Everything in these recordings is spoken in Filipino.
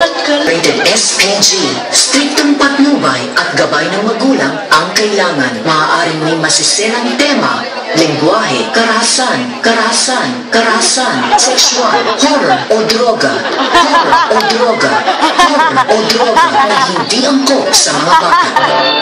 Rated SPG. Striktong patnubay at gabay ng magulang ang kailangan. Maaaring may masiselang tema, lengguwahe, karahasan, sexual, horror o droga, na hindi angkop sa mga bata.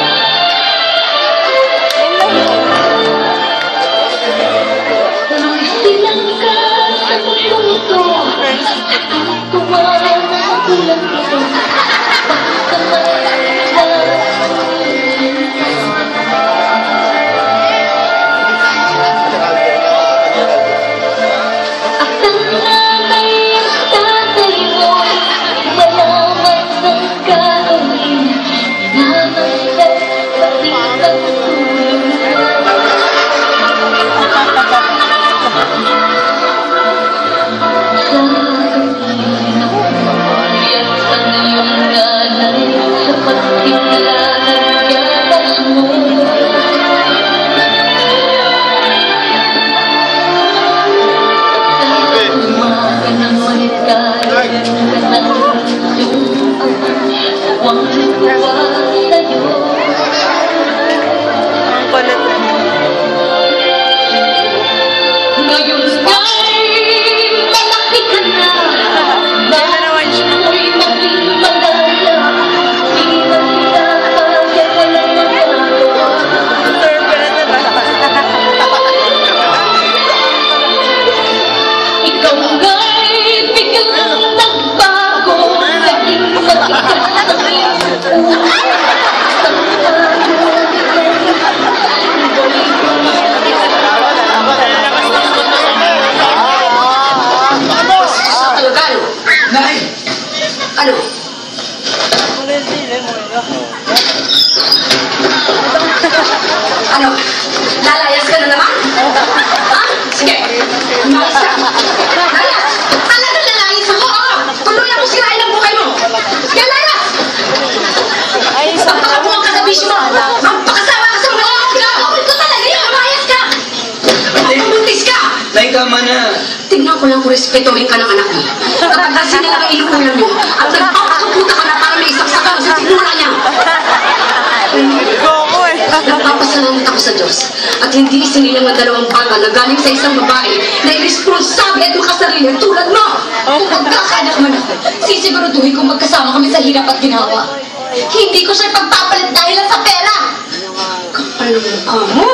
Ano? Lalayas ka na naman? Ha? Sige. Umayos ka. Layas! Talaga lalayas ako! Tuloy ako sirain ang buhay mo! Sige, layas! Magpakabuang ka sa bisyo mo! Magpakasawa ka sa mga gagawin ko talaga yun! Umayos ka! Magbuntis ka! Nay, tama na. Tignan ko lang kung respetuhin ka ng anak mo. Kapag kasi nila ang inuulan mo at nagpapakaputa ka na para may isaksakan sa sinura niya. Nagpapasalamat ako sa Diyos at hindi isinilang ang dalawang bata na galing sa isang babae na irresponsable at makasarili tulad mo. Kung magkakaanak man ako, sisiguraduhin kong magkasama kami sa hirap at ginawa. Hindi ko siya pagpapalit dahil sa pera. Kapal mo ka mo?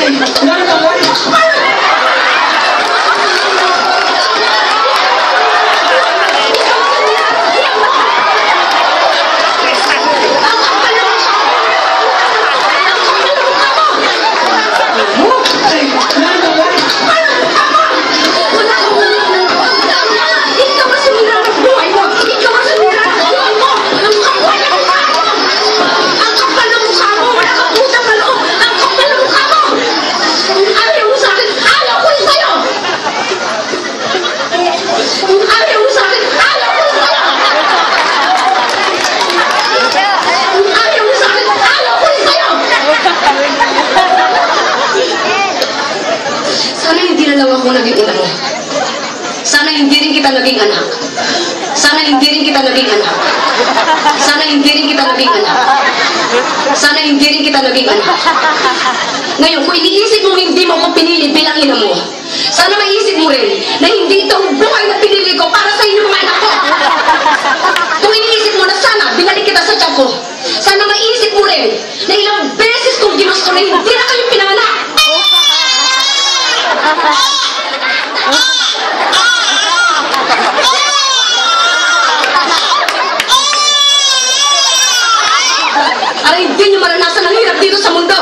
Ako naging ina mo. Sana hindi rin kita naging anak. Sana hindi rin kita naging anak. Sana hindi rin kita naging anak. Sana hindi rin kita naging anak. Ngayon, kung iniisip mo hindi mo ko pinili bilang ina mo, sana maiisip mo rin na hindi itong buhay na pinili ko para sa inyo mga anak ko. Kung iniisip mo na sana binalik kita sa tiyan ko, sana maiisip mo rin na ilang beses kong ginusto na hindi na kayo pinanganak. Para hindi nyo maranasan ang hirap dito sa mundo.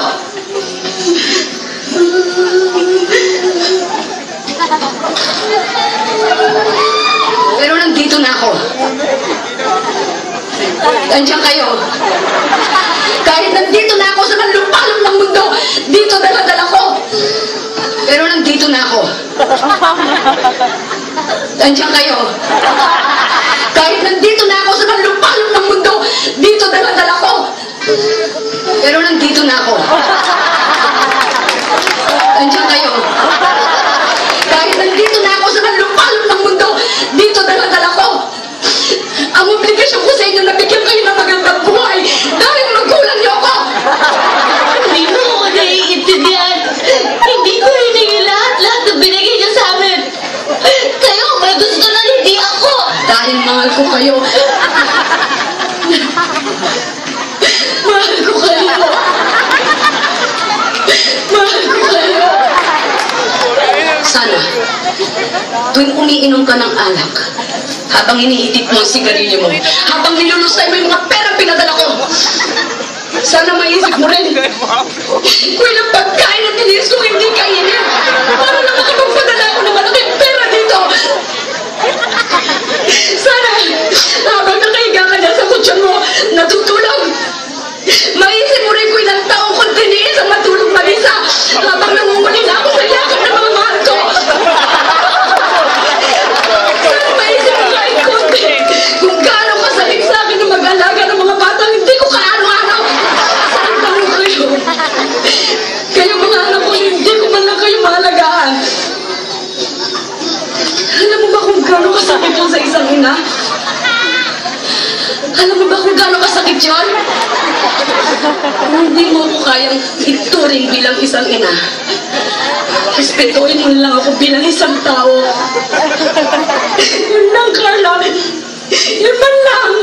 Pero nandito na ako. Andiyan kayo. Kahit nandito na ako sa manlupalong ng mundo, dito dala-dala ko. Pero nandito na ako. Andiyan kayo. Kahit nandito na ako sa manlupalong ng mundo, dito dala-dala ko. Pero nandito na ako. Andiyan kayo. Kahit nandito na ako sa manlupalong ng mundo, dito dala-dala ko. Ang obligasyon ko Dahil mahal ko kayo. Mahal ko kayo. Mahal ko kayo. Sana, tuwing umiinom ka ng alak, habang iniitip mo ang sigarilyo mo, habang nilulusay mo yung mga perang pinadala ko, sana maisip mo rin, kung ilang pagkain at tiniis ko hindi kainin, para lang makapagpadala ko ng malaking pera dito. Sana, habang nakahiga ka na sa kutsyon mo, natutulog, maisip mo rin kung ilang taong kong tiniis ang matulog mag-isa, habang nangungulila ako sa yakap ng mga mahal ko. Sana maisip mo kahit konti, kung gaano kasalik sa akin na mag-alaga ng mga batang hindi ko kaano-ano. Saan ba mo kayo? Kayo mga anak ko, hindi ko man lang kayo mahalagaan. Alam mo ba kung gaano kasakit yun sa isang ina? Alam mo ba kung gaano kasakit yun? Hindi mo ako kayang ituring bilang isang ina. Respetuhin mo lang ako bilang isang tao. Yun lang, Carla. Yun man lang.